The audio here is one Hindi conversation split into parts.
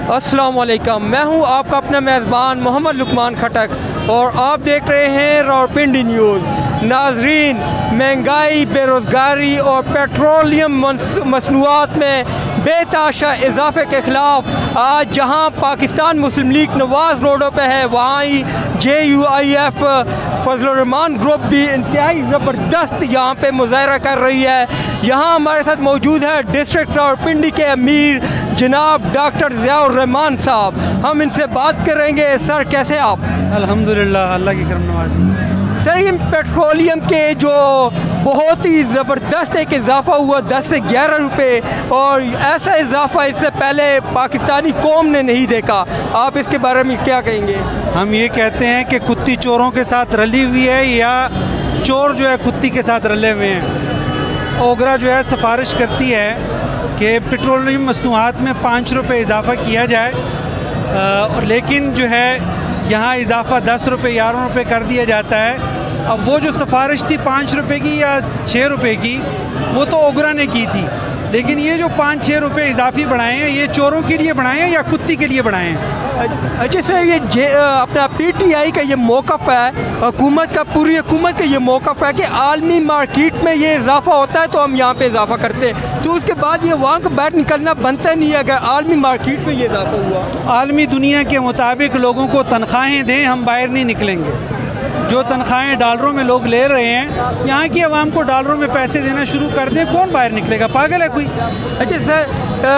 अस्सलाम वालेकुम, मैं हूं आपका अपना मेज़बान मोहम्मद लुकमान खटक और आप देख रहे हैं रावलपिंडी न्यूज़। नाजरीन, महंगाई, बेरोज़गारी और पेट्रोलियम मसनूआत में बेताशा इजाफे के ख़िलाफ़ आज जहां पाकिस्तान मुस्लिम लीग नवाज़ रोडों पे है, वहाँ ही JUIF फजल-उर-रहमान ग्रुप भी इंतहाई ज़बरदस्त यहाँ पे मुज़ाहरा कर रही है। यहाँ हमारे साथ मौजूद है डिस्ट्रिक्ट रावलपिंडी के अमीर जनाब डॉक्टर ज़िया-उर-रहमान साहब। हम इनसे बात करेंगे। सर, कैसे आप? अल्हम्दुलिल्लाह, अल्लाह की करम नवाज़ी। सर, ये पेट्रोलियम के जो बहुत ही ज़बरदस्त एक इजाफ़ा हुआ 10 से 11 रुपये, और ऐसा इजाफ़ा इससे पहले पाकिस्तानी कौम ने नहीं देखा। आप इसके बारे में क्या कहेंगे? हम ये कहते हैं कि कुत्ती चोरों के साथ रली हुई है या चोर जो है कुत्ती के साथ रले हुए हैं। ओगरा जो है सिफारिश करती है कि पेट्रोलियम मसनूआत में 5 रुपये इजाफ़ा किया जाए, और लेकिन जो है यहाँ इजाफ़ा 10 रुपये 11 रुपये कर दिया जाता है। अब वो जो सिफारिश थी 5 रुपये की या 6 रुपये की, वो तो ओगरा ने की थी, लेकिन ये जो 5-6 रुपये इजाफी बढ़ाए हैं, ये चोरों के लिए बढ़ाए हैं या कुत्ती के लिए बढ़ाए हैं? अच्छा सर, ये अपना PTI का ये मौक़िफ़ है, हुकूमत का, पूरी हुकूमत का ये मौक़िफ़ है कि आलमी मार्केट में ये इजाफ़ा होता है तो हम यहाँ पे इजाफ़ा करते हैं, तो उसके बाद ये वहाँ को बाहर निकलना बनता नहीं है अगर आलमी मार्केट में ये इजाफ़ा हुआ। आलमी दुनिया के मुताबिक लोगों को तनख्वाहें दें, हम बाहर नहीं निकलेंगे। जो तनख्वाहें डॉलरों में लोग ले रहे हैं, यहाँ की आवाम को डॉलरों में पैसे देना शुरू कर दें, कौन बाहर निकलेगा? पागल है कोई? अच्छा सर,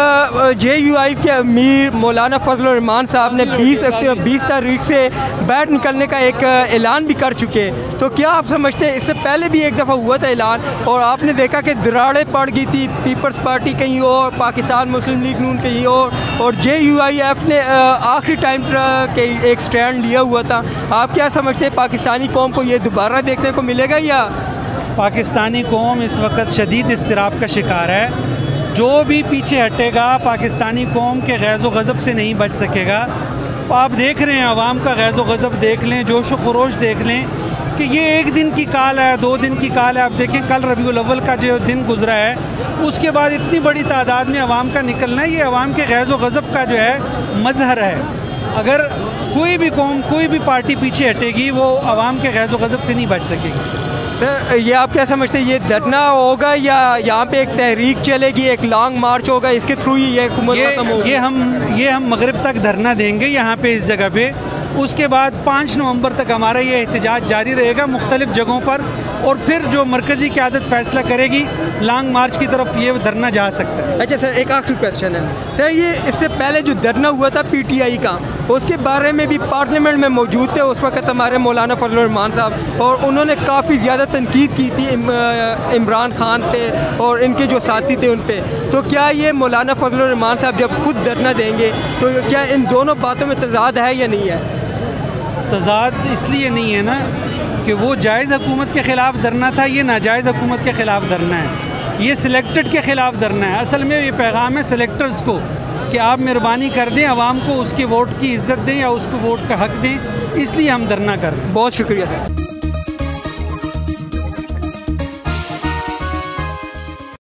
JUIF के अमीर मौलाना फजल-उर-रहमान साहब ने 20 तारीख से बाहर निकलने का एक ऐलान भी कर चुके हैं, तो क्या आप समझते हैं इससे पहले भी एक दफ़ा हुआ था ऐलान और आपने देखा कि दराड़ें पड़ गई थी, पीपल्स पार्टी कहीं और, पाकिस्तान मुस्लिम लीग नून कहीं और JUIF ने आखिरी टाइम के एक स्टैंड लिया हुआ था। आप क्या समझते हैं पाकिस्तानी कौम को ये दोबारा देखने को मिलेगा? या पाकिस्तानी कौम इस वक्त शदीद इज़्तिराब का शिकार है। जो भी पीछे हटेगा पाकिस्तानी कौम के गैज़ व गज़ब से नहीं बच सकेगा। आप देख रहे हैं, आवाम का गैज़ व गज़ब देख लें, जोश व खरोश देख लें कि ये 1 दिन की काल है, 2 दिन की काल है। आप देखें कल रबीउल अव्वल का जो दिन गुजरा है, उसके बाद इतनी बड़ी तादाद में आवाम का निकलना, ये आवाम के गैज़ व गज़ब का जो है मज़हर है। अगर कोई भी कौम, कोई भी पार्टी पीछे हटेगी, वो आवाम के गैज़ व गज़ब से नहीं बच सकेगी। सर, ये आप क्या समझते हैं, ये धरना होगा या यहाँ पे एक तहरीक चलेगी, एक लॉन्ग मार्च होगा, इसके थ्रू ही ये हुकूमत खत्म होगी? ये हम मगरिब तक धरना देंगे यहाँ पे, इस जगह पे। उसके बाद 5 नवंबर तक हमारा ये एहतजाज जारी रहेगा मुख्तलिफ़ जगहों पर, और फिर जो मरकज़ी क़यादत फ़ैसला करेगी, लॉन्ग मार्च की तरफ ये धरना जा सकता है। अच्छा सर, एक आखिरी क्वेश्चन है सर, ये इससे पहले जो धरना हुआ था PTI का, उसके बारे में भी पार्लियामेंट में मौजूद थे उस वक्त हमारे मौलाना फजल-उर-रहमान साहब, और उन्होंने काफ़ी ज़्यादा तनकीद की थी इमरान खान पे और इनके जो साथी थे उन पे। तो क्या ये मौलाना फजल-उर-रहमान साहब जब खुद धरना देंगे तो क्या इन दोनों बातों में तज़ाद है या नहीं है? तज़ाद इसलिए नहीं है ना कि वो जायज़ हुकूमत के ख़िलाफ़ धरना था, ये नाजायज़ हुकूमत के ख़िलाफ़ धरना है, ये सिलेक्टेड के ख़िलाफ़ धरना है। असल में ये पैगाम है सिलेक्टर्स को कि आप मेहरबानी कर दें, आवाम को उसके वोट की इज़्ज़त दें या उसको वोट का हक़ दें, इसलिए हम धरना कर रहे हैं। बहुत शुक्रिया सर।